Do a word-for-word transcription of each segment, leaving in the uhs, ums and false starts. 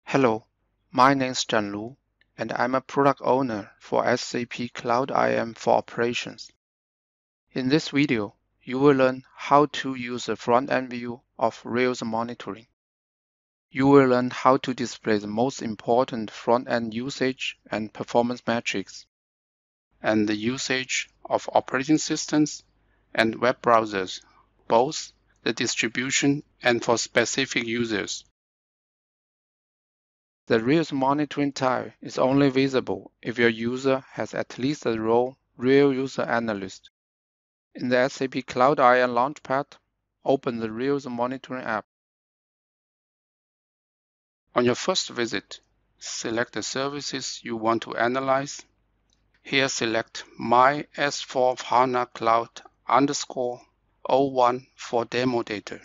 Hello, my name is Zhan Lu, and I'm a product owner for S A P Cloud I A M for Operations. In this video, you will learn how to use the front-end view of Rails monitoring. You will learn how to display the most important front-end usage and performance metrics, and the usage of operating systems and web browsers, both the distribution and for specific users. The Rails monitoring tile is only visible if your user has at least the role Real User Analyst. In the S A P Cloud I A M Launchpad, open the Rails monitoring app. On your first visit, select the services you want to analyze. Here select My S four HANA Cloud underscore oh one for demo data.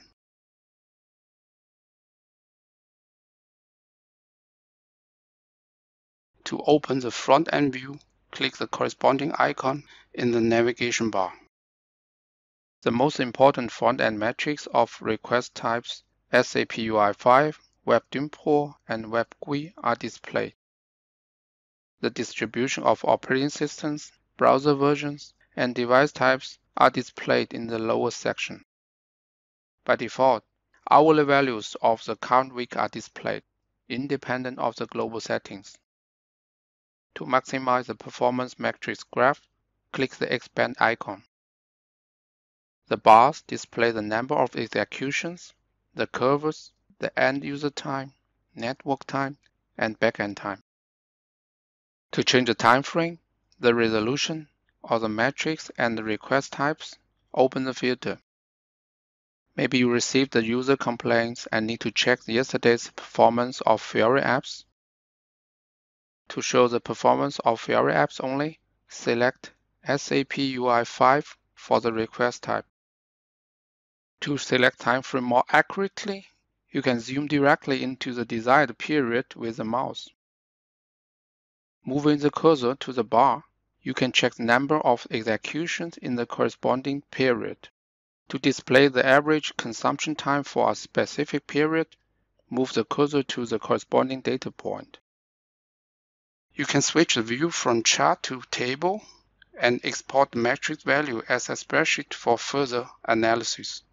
To open the front-end view, click the corresponding icon in the navigation bar. The most important front-end metrics of request types S A P U I five, Web D Y M Pro, and Web G U I are displayed. The distribution of operating systems, browser versions, and device types are displayed in the lower section. By default, hourly values of the current week are displayed, independent of the global settings. To maximize the performance metrics graph, click the expand icon. The bars display the number of executions, the curves, the end-user time, network time, and backend time. To change the time frame, the resolution, or the metrics and the request types, open the filter. Maybe you received the user complaints and need to check yesterday's performance of Fiori apps. To show the performance of Fiori apps only, select S A P U I five for the request type. To select time frame more accurately, you can zoom directly into the desired period with the mouse. Moving the cursor to the bar, you can check the number of executions in the corresponding period. To display the average consumption time for a specific period, move the cursor to the corresponding data point. You can switch the view from chart to table and export the metric value as a spreadsheet for further analysis.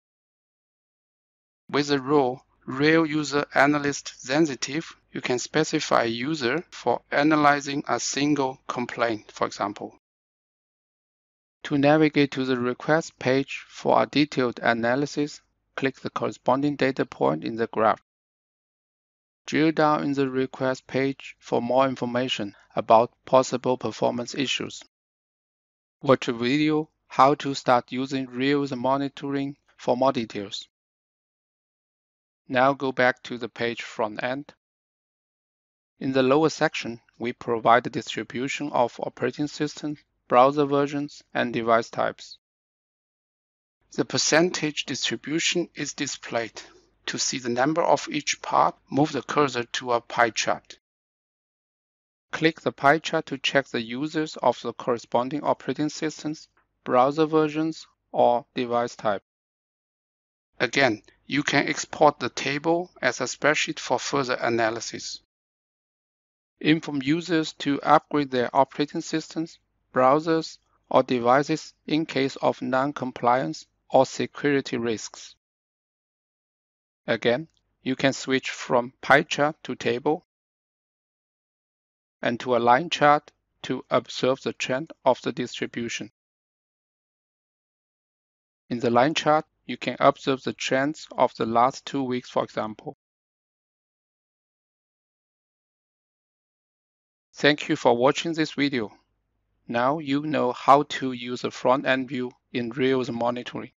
With the role Real User Analyst Sensitive, you can specify a user for analyzing a single complaint, for example. To navigate to the request page for a detailed analysis, click the corresponding data point in the graph. Drill down in the request page for more information about possible performance issues. Watch a video how to start using Rails monitoring for more details. Now go back to the page front end. In the lower section, we provide the distribution of operating systems, browser versions, and device types. The percentage distribution is displayed. To see the number of each part, move the cursor to a pie chart. Click the pie chart to check the users of the corresponding operating systems, browser versions, or device type. Again, you can export the table as a spreadsheet for further analysis. Inform users to upgrade their operating systems, browsers, or devices in case of non-compliance or security risks. Again, you can switch from pie chart to table and to a line chart to observe the trend of the distribution. In the line chart, you can observe the trends of the last two weeks, for example. Thank you for watching this video. Now you know how to use the front-end view in Rails monitoring.